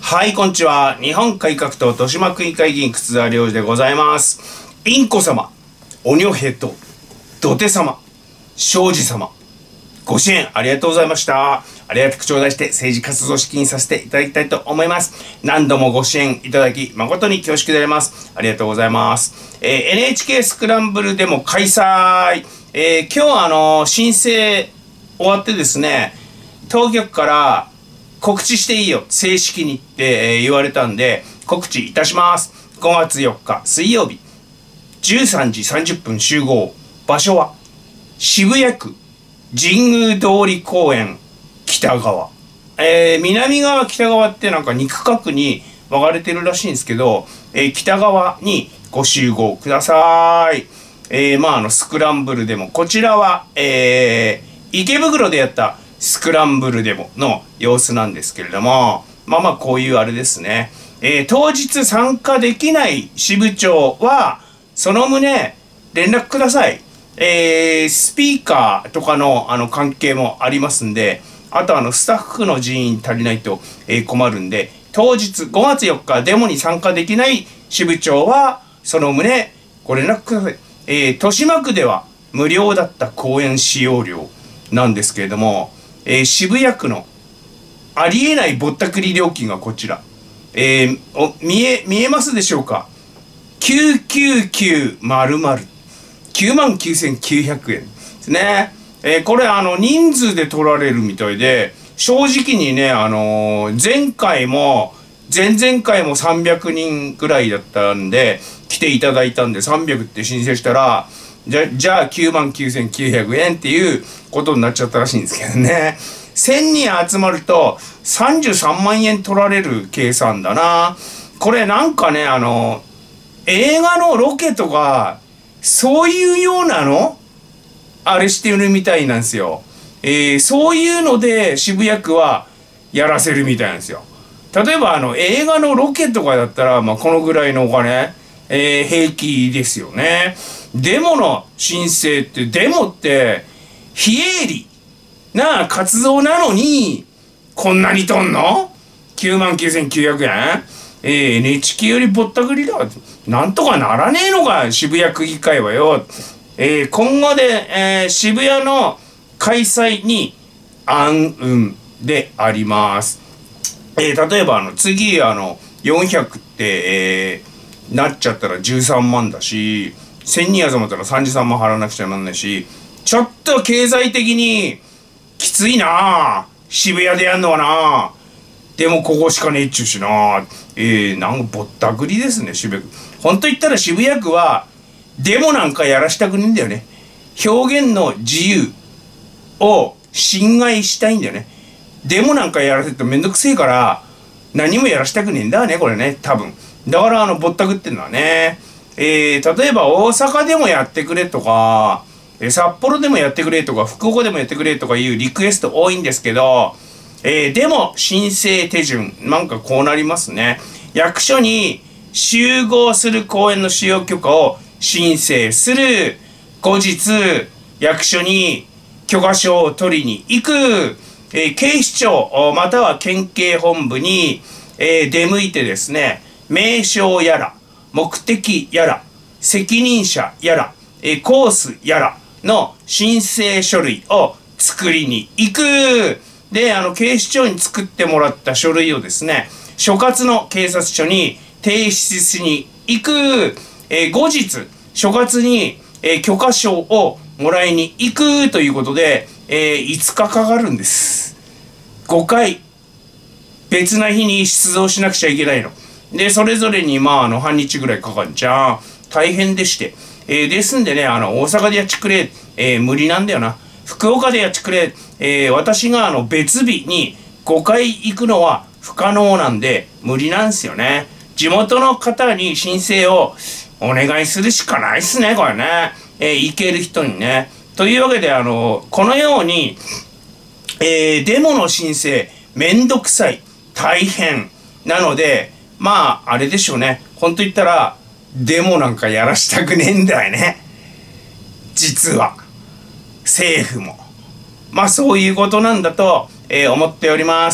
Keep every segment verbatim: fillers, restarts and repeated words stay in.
はい、こんにちは。日本改革党豊島区議会議員楠田良次でございます。インコ様、おにょへと、土手様、庄司様、ご支援ありがとうございました。ありがたく頂戴して政治活動資金させていただきたいと思います。何度もご支援いただき、誠に恐縮であります。ありがとうございます。えー、エヌエイチケー スクランブルでも開催。えー、今日はあのー、申請終わってですね、当局から告知していいよ、正式にって、えー、言われたんで、告知いたします。ごがつよっか水曜日、じゅうさんじさんじゅっぷん集合。場所は、渋谷区神宮通り公園北側。えー、南側北側ってなんかに区画に分かれてるらしいんですけど、えー、北側にご集合ください。えー、まああの、スクランブルでも、こちらは、えー、池袋でやったスクランブルデモの様子なんですけれども、まあまあこういうあれですね。えー、当日参加できない支部長は、その旨連絡ください。えー、スピーカーとかのあの関係もありますんで、あとあのスタッフの人員足りないと、えー、困るんで、当日ごがつよっかデモに参加できない支部長は、その旨ご連絡ください。えー、豊島区では無料だった公園使用料なんですけれども、えー、渋谷区のありえないぼったくり料金がこちら。えー、お、見え、見えますでしょうか？ きゅうきゅうきゅうまるまる。きゅうまんきゅうせんきゅうひゃくえんですね。えー、これあの人数で取られるみたいで、正直にね、あのー、前回も、前々回もさんびゃくにんぐらいだったんで、来ていただいたんでさんびゃくって申請したら、じゃ、じゃあきゅうまんきゅうせんきゅうひゃくえんっていうことになっちゃったらしいんですけどね。せんにん集まるとさんじゅうさんまんえん取られる計算だな。これなんかね、あの、映画のロケとか、そういうようなのあれしてるみたいなんですよ。えー、そういうので渋谷区はやらせるみたいなんですよ。例えばあの映画のロケとかだったら、まあ、このぐらいのお金、えー、平気ですよね。デモの申請って、デモって非営利な活動なのに、こんなにとんの ?きゅうまんきゅうせんきゅうひゃくえん えー、エヌエイチケー よりぼったくりだ。なんとかならねえのか、渋谷区議会はよ。えー、今後で、えー、渋谷の開催に暗雲であります。えー、例えばあの、次、あの、よんひゃくって、えー、なっちゃったらじゅうさんまんだし、せんにん集まったらさんじゅうさんまん払わなくちゃなんないし、ちょっと経済的にきついなぁ。渋谷でやんのはなぁ。でもここしかねえっちゅうしなぁ。えー、なんかぼったくりですね、渋谷区。ほんと言ったら渋谷区は、デモなんかやらしたくねえんだよね。表現の自由を侵害したいんだよね。デモなんかやらせるとめんどくせえから、何もやらしたくねえんだね、これね、多分。だからあの、ぼったくってんのはね。えー、例えば大阪でもやってくれとか、えー、札幌でもやってくれとか、福岡でもやってくれとかいうリクエスト多いんですけど、えー、でも申請手順、なんかこうなりますね。役所に集合する公園の使用許可を申請する。後日、役所に許可証を取りに行く。えー、警視庁、または県警本部に、えー、出向いてですね、名称やら、目的やら、責任者やら、えー、コースやらの申請書類を作りに行く。で、あの、警視庁に作ってもらった書類をですね、所轄の警察署に提出しに行く。えー、後日、所轄に、えー、許可証をもらいに行くということで、えー、いつかかかるんです。ごかい、別な日に出動しなくちゃいけないの。で、それぞれに、まあ、あの、半日ぐらいかかるじゃん。大変でして。えー、ですんでね、あの、大阪でやっちくれ、えー、無理なんだよな。福岡でやっちくれ、えー、私があの、別日にごかい行くのは不可能なんで、無理なんですよね。地元の方に申請をお願いするしかないっすね、これね。えー、行ける人にね。というわけで、あの、このように、えー、デモの申請、めんどくさい、大変。なので、まあ、あれでしょうね。ほんと言ったら、デモなんかやらしたくねえんだよね。実は。政府も。まあ、そういうことなんだと、えー、思っております。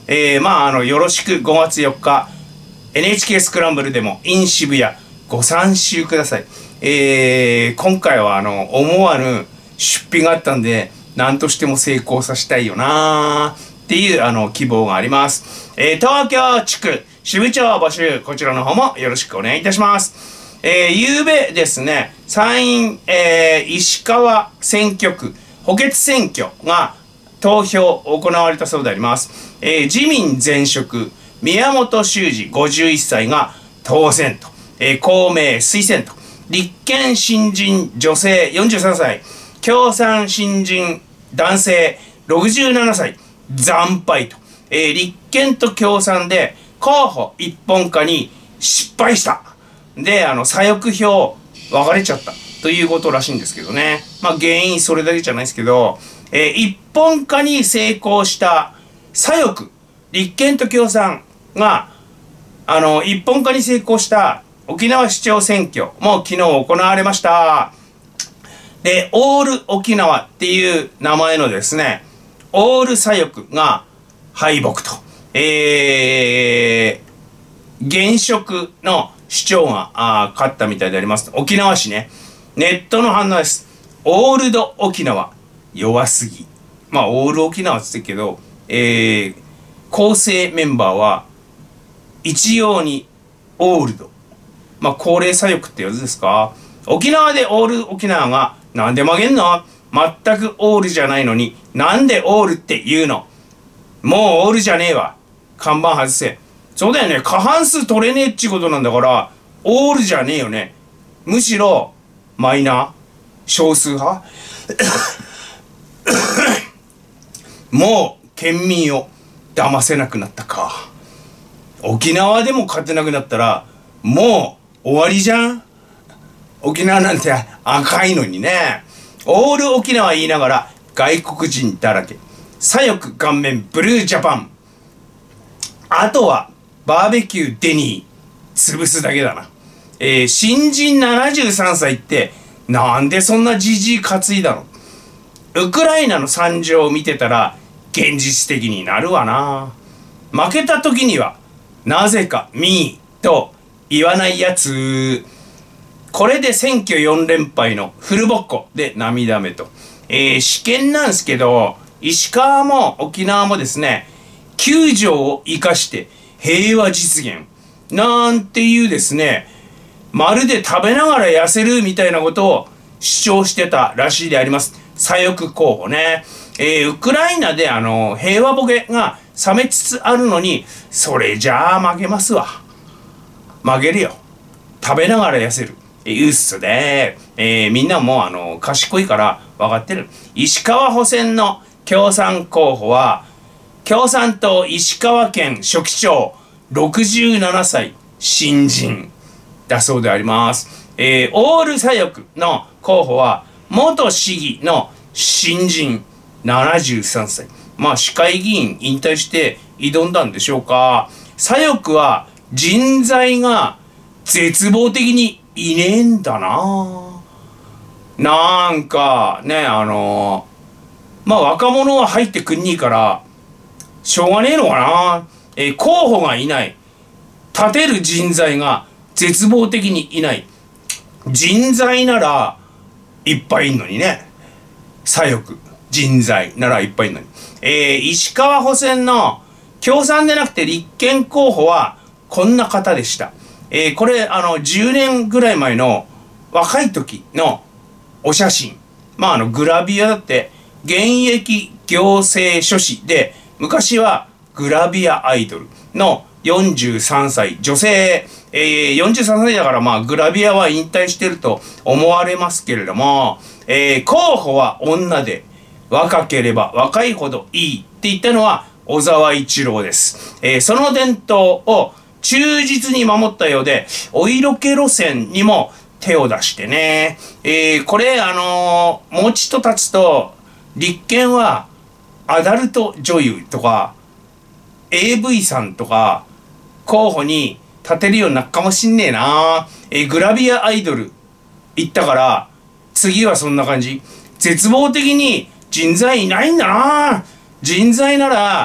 えー、まあ、あの、よろしくごがつよっか、エヌエイチケー スクランブルでも in 渋谷ご参集ください。えー、今回はあの、思わぬ出費があったんで、何としても成功させたいよなーっていうあの、希望があります。えー、東京地区支部長募集、こちらの方もよろしくお願いいたします。えー、ゆうべですね、参院、えー、石川選挙区補欠選挙が投票行われたそうであります。えー、自民前職、宮本周司ごじゅういっさいが当選と、えー、公明推薦と、立憲新人女性よんじゅうさんさい、共産新人男性ろくじゅうななさい、惨敗と、えー、立憲と共産で候補一本化に失敗した。で、あの、左翼票分かれちゃったということらしいんですけどね。まあ原因それだけじゃないですけど、えー、一本化に成功した左翼、立憲と共産が、あの、一本化に成功した沖縄市長選挙も昨日行われました。で、オール沖縄っていう名前のですね、オール左翼が敗北と。えー、現職の市長があ勝ったみたいであります。沖縄市ね。ネットの反応です。オールド沖縄、弱すぎ。まあ、オール沖縄って言ってるけど、えー、構成メンバーは、一様にオールド。まあ、高齢左翼ってやつですか。沖縄でオール沖縄が、なんで曲げんの？全くオールじゃないのに、なんでオールって言うの？もうオールじゃねえわ。看板外せ。そうだよね。過半数取れねえっちゅうことなんだから、オールじゃねえよね。むしろ、マイナー？少数派？もう、県民を騙せなくなったか。沖縄でも勝てなくなったら、もう終わりじゃん？沖縄なんて赤いのにね。オール沖縄言いながら外国人だらけ。左翼顔面ブルージャパン。あとはバーベキューデニー潰すだけだな。えー、新人ななじゅうさんさいってなんでそんなじじい担いだの？ウクライナの惨状を見てたら現実的になるわな。負けた時にはなぜかミーと言わないやつ。これで選挙よんれんぱいのフルボッコで涙目と。えー、試験なんすけど、石川も沖縄もですね、きゅうじょうを生かして平和実現なんていうですね、まるで食べながら痩せるみたいなことを主張してたらしいであります。左翼候補ね。えー、ウクライナであの、平和ボケが冷めつつあるのに、それじゃあ負けますわ。負けるよ。食べながら痩せる。えー、うっすで、えー、みんなもあの、賢いから分かってる。石川補選の共産候補は、共産党石川県書記長ろくじゅうななさい新人だそうであります。えー、オール左翼の候補は元市議の新人ななじゅうさんさい。まあ市会議員引退して挑んだんでしょうか。左翼は人材が絶望的にいねえんだな。なんかね、あのー、まあ若者は入ってくんねえからしょうがねえのかな。えー、候補がいない。立てる人材が絶望的にいない。人材ならいっぱいいんのにね。左翼。人材ならいっぱいいんのに。えー、石川補選の共産でなくて立憲候補はこんな方でした。えー、これ、あの、じゅうねんぐらい前の若い時のお写真。まあ、あの、グラビアだって、現役行政書士で、昔はグラビアアイドルのよんじゅうさんさい女性、えー、よんじゅうさんさいだからまあグラビアは引退してると思われますけれども、えー、候補は女で若ければ若いほどいいって言ったのは小沢一郎です。えー、その伝統を忠実に守ったようで、お色気路線にも手を出してね。えー、これあのー、もうちっと経つと立憲はアダルト女優とか エーブイ さんとか候補に立てるようになるかもしんねえな。えー、グラビアアイドル行ったから次はそんな感じ。絶望的に人材いないんだな。人材なら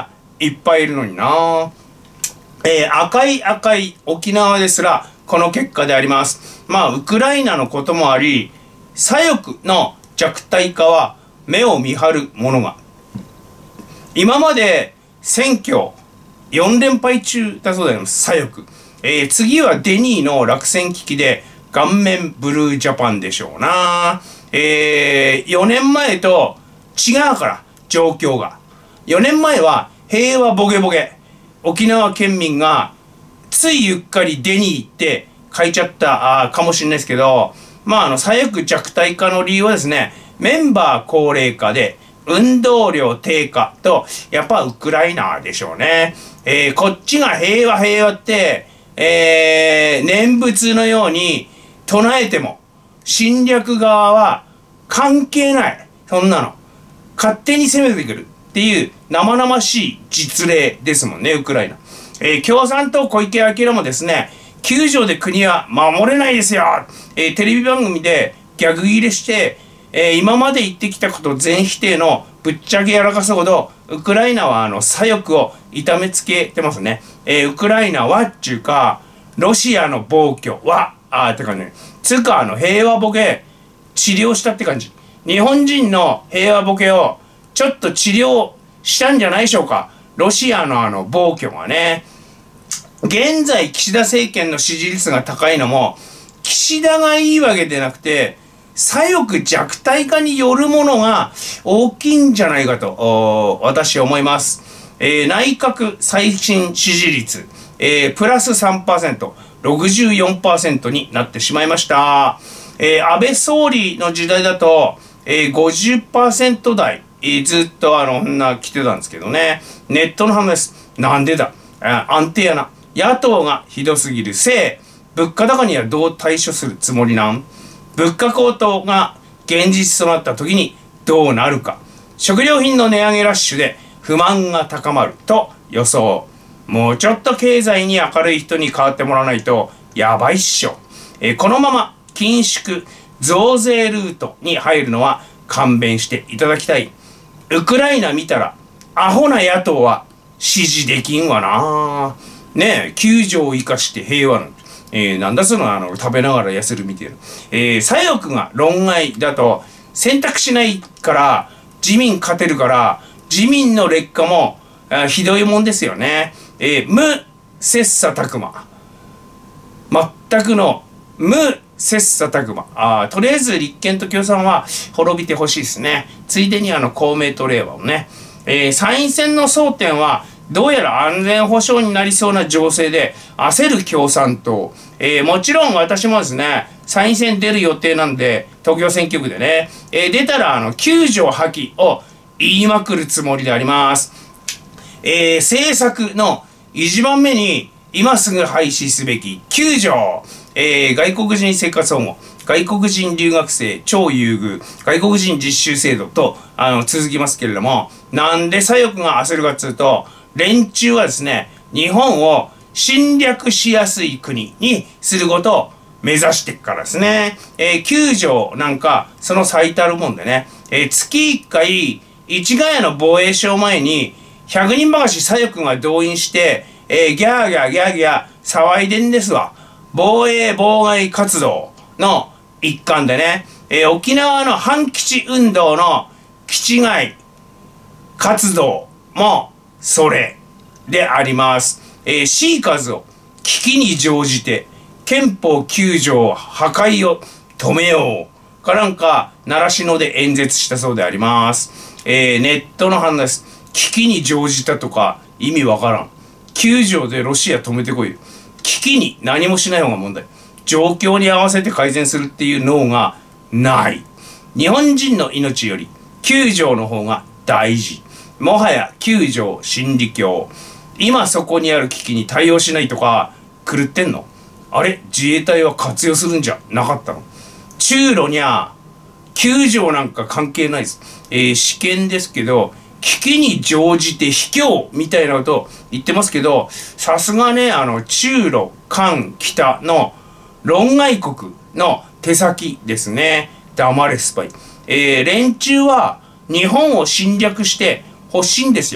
いっぱいいるのにな。えー、赤い赤い沖縄ですら、この結果であります。まあ、ウクライナのこともあり、左翼の弱体化は目を見張るものが。今まで選挙よん連敗中だそうであります、左翼。えー、次はデニーの落選危機で顔面ブルージャパンでしょうな。えー、よねんまえと違うから、状況が。よねんまえは平和ボゲボゲ。沖縄県民がついゆっかりデニーって書いちゃったあかもしれないですけど、まあ、あの、左翼弱体化の理由はですね、メンバー高齢化で運動量低下と、やっぱウクライナでしょうね。えー、こっちが平和平和って、えー、念仏のように唱えても、侵略側は関係ない。そんなの。勝手に攻めてくるっていう生々しい実例ですもんね、ウクライナ。えー、共産党小池晃もですね、きゅう条で国は守れないですよ。えー、テレビ番組で逆ギレして、えー、今まで言ってきたこと全否定のぶっちゃけやらかすほど、ウクライナはあの左翼を痛めつけてますね。えー、ウクライナはっちゅうか、ロシアの暴挙は、あーって感じね。つうかあの平和ボケ治療したって感じ。日本人の平和ボケをちょっと治療したんじゃないでしょうか。ロシアのあの暴挙がね。現在岸田政権の支持率が高いのも、岸田がいいわけでなくて、左翼弱体化によるものが大きいんじゃないかと、私は思います。えー、内閣最新支持率、えー、プラス さんパーセント、ろくじゅうよんパーセント になってしまいました。えー、安倍総理の時代だと、えー、ごじゅっパーセント 台、えー、ずっとあの、こんな来てたんですけどね。ネットの話です。なんでだ、あ安定やな。野党がひどすぎるせい、物価高にはどう対処するつもりなん？物価高騰が現実となった時にどうなるか。食料品の値上げラッシュで不満が高まると予想。もうちょっと経済に明るい人に変わってもらわないとやばいっしょ。えー、このまま緊縮増税ルートに入るのは勘弁していただきたい。ウクライナ見たらアホな野党は支持できんわな。ねえ、きゅう条を生かして平和の。えー、なんだそのあの食べながら痩せるみたいな。えー、左翼が論外だと選択しないから自民勝てるから自民の劣化もあひどいもんですよね。えー、無切磋琢磨。全くの無切磋琢磨。あとりあえず立憲と共産は滅びてほしいですね。ついでにあの公明と令和をね。えー、参院選の争点はどうやら安全保障になりそうな情勢で焦る共産党。えー、もちろん私もですね、参院選出る予定なんで、東京選挙区でね、えー、出たらあのきゅう条破棄を言いまくるつもりであります。えー、政策の一番目に今すぐ廃止すべききゅう条。えー、外国人生活保護、外国人留学生超優遇、外国人実習制度とあの続きますけれども、なんで左翼が焦るかっつうと、連中はですね、日本を侵略しやすい国にすることを目指していくからですね。えー、きゅう条なんか、その最たるもんでね、えー、月いっかい、市ヶ谷の防衛省前に、ひゃくにんばかし左翼が動員して、えー、ギャーギャーギャーギャー騒いでんですわ。防衛妨害活動の一環でね、えー、沖縄の反基地運動の基地外活動も、それであります。えー、シーカズを危機に乗じて憲法きゅう条破壊を止めようかなんか習志野で演説したそうであります。えー、ネットの話です。危機に乗じたとか意味わからん。きゅう条でロシア止めてこいよ。危機に何もしない方が問題。状況に合わせて改善するっていう脳がない。日本人の命よりきゅう条の方が大事。もはやきゅう条心理教。今そこにある危機に対応しないとか狂ってんの？あれ自衛隊は活用するんじゃなかったの？中路にゃきゅう条なんか関係ないです。えー、試験ですけど危機に乗じて卑怯みたいなことを言ってますけど、さすがね、あの中路韓北の論外国の手先ですね。黙れスパイ。えー、連中は日本を侵略して欲しいんですよ。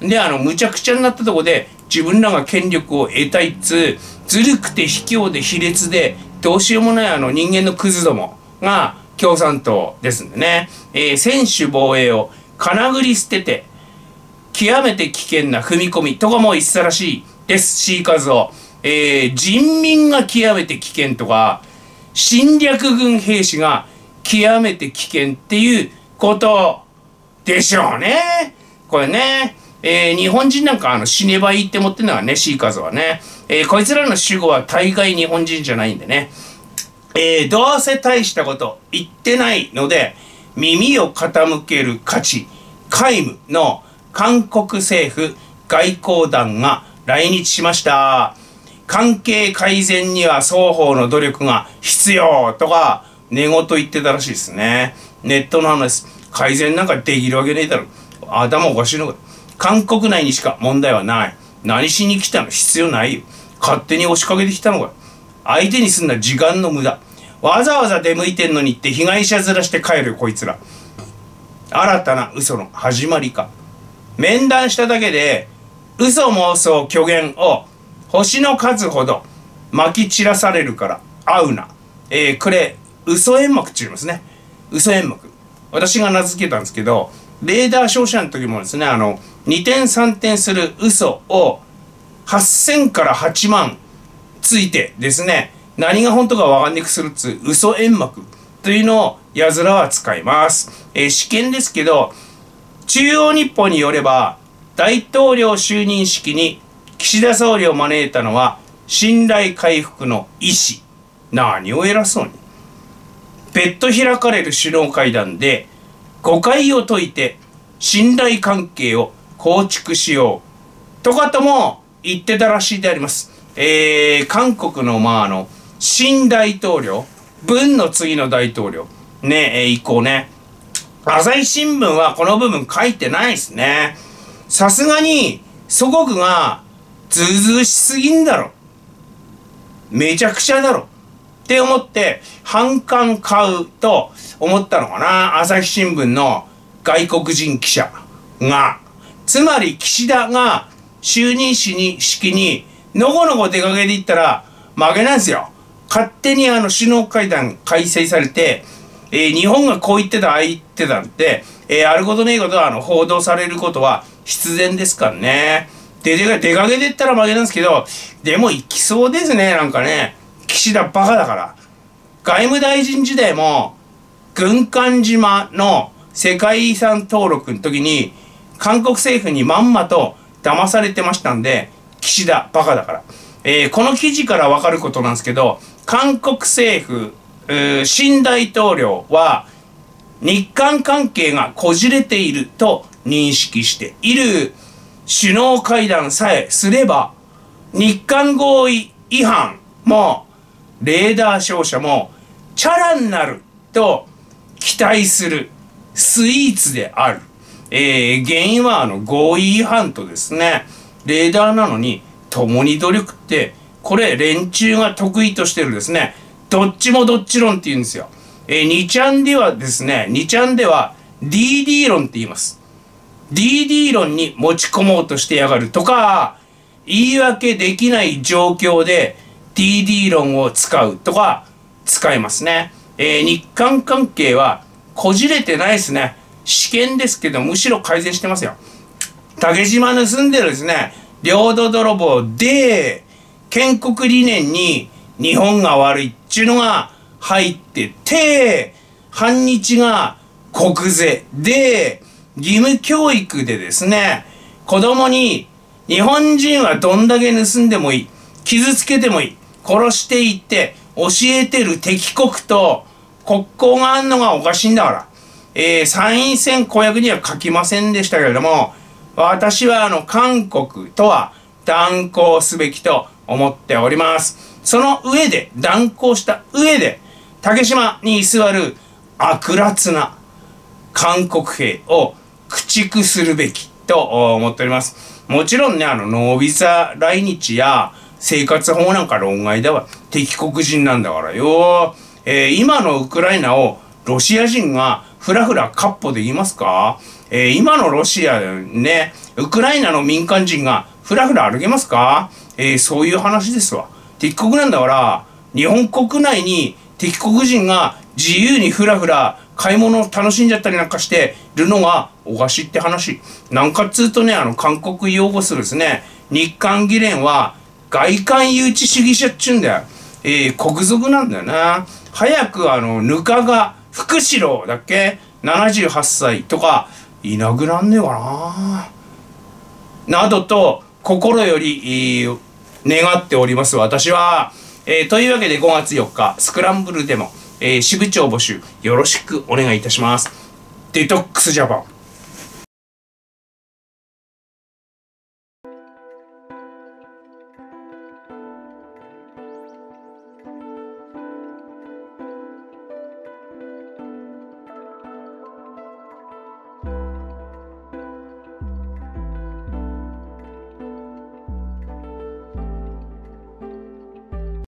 で、あの、むちゃくちゃになったとこで、自分らが権力を得たいっつう、ずるくて卑怯で卑劣で、どうしようもないあの人間のクズどもが共産党ですんでね。えー、専守防衛をかなぐり捨てて、極めて危険な踏み込みとかも言ってたらしいです、C カズオ。えー、人民が極めて危険とか、侵略軍兵士が極めて危険っていうことでしょうね。これね。えー、日本人なんかあの死ねばいいって思ってるのはね、C カズオはね。えー、こいつらの主語は大概日本人じゃないんでね。えー、どうせ大したこと言ってないので、耳を傾ける価値、皆無の韓国政府外交団が来日しました。関係改善には双方の努力が必要とか、寝言言ってたらしいですね。ネットの話、改善なんかできるわけねえだろ。頭おかしいのか。韓国内にしか問題はない。何しに来たの必要ないよ。勝手に押しかけてきたのか。相手にすんな時間の無駄。わざわざ出向いてんのにって被害者面して帰るよ、こいつら。新たな嘘の始まりか。面談しただけで、嘘妄想虚言を星の数ほど撒き散らされるから会うな。えー、これ、嘘煙幕って言いますね。嘘煙幕。私が名付けたんですけど、レーダー照射の時もですね、あの、にてんさんてんする嘘をはっせんからはちまんついてですね、何が本当かわかんなくするっつう嘘煙幕というのをやつらは使います。えー、試験ですけど、中央日報によれば、大統領就任式に岸田総理を招いたのは信頼回復の意思。何を偉そうに。別途開かれる首脳会談で誤解を解いて信頼関係を構築しようとかとも言ってたらしいであります。えー、韓国のまああの新大統領、文の次の大統領ね、えー、以降ね、朝日新聞はこの部分書いてないですね。さすがに祖国がずうずうしすぎんだろ。めちゃくちゃだろ。って思って反感買うと思ったのかな、朝日新聞の外国人記者が。つまり岸田が就任式に式にのこのこ出かけていったら負けなんですよ。勝手にあの首脳会談開催されて、えー、日本がこう言ってたああ言ってたって、えー、あることねえことはあの報道されることは必然ですからね。で出か出かけていったら負けなんですけど、でも行きそうですね。なんかね、岸田バカだから。外務大臣時代も軍艦島の世界遺産登録の時に韓国政府にまんまと騙されてましたんで、岸田バカだから。えー、この記事からわかることなんですけど、韓国政府、新大統領は日韓関係がこじれていると認識している。首脳会談さえすれば日韓合意違反もレーダー照射もチャラになると期待するスイーツである。えー、原因はあの合意違反とですね、レーダーなのに共に努力って、これ連中が得意としてるですね、どっちもどっち論って言うんですよ。えー、にちゃんではですね、にちゃんでは ディーディー 論って言います。ディーディー 論に持ち込もうとしてやがるとか、言い訳できない状況で ディーディー 論を使うとか使いますね。えー、日韓関係はこじれてないですね。試験ですけど、むしろ改善してますよ。竹島盗んでるですね、領土泥棒で、建国理念に日本が悪いっちゅうのが入ってて、反日が国是で、義務教育でですね、子供に日本人はどんだけ盗んでもいい、傷つけてもいい、殺していって教えてる敵国と国交があんのがおかしいんだから。えー、参院選公約には書きませんでしたけれども、私はあの韓国とは断交すべきと思っております。その上で、断交した上で、竹島に居座る悪辣な韓国兵を駆逐するべきと思っております。もちろんね、あの、ノービザ来日や生活保護なんか論外だわ。敵国人なんだからよ。えー、今のウクライナをロシア人がふらふらかっ歩できますか？ えー、今のロシアね、ウクライナの民間人がふらふら歩けますか？えー、そういう話ですわ。敵国なんだから、日本国内に敵国人が自由にふらふら買い物を楽しんじゃったりなんかしてるのがおかしいって話。なんかっつうとね、あの、韓国擁護するですね、日韓議連は外韓誘致主義者っちゅうんだよ。えー、国賊なんだよな。早くあの、ぬかが福四郎だっけ ?ななじゅうはっさいとか、いなくなんねえかな。などと、心より、えー、願っております、私は。えー、というわけでごがつよっか、スクランブルでも、えー、支部長募集よろしくお願いいたします。デトックスジャパン。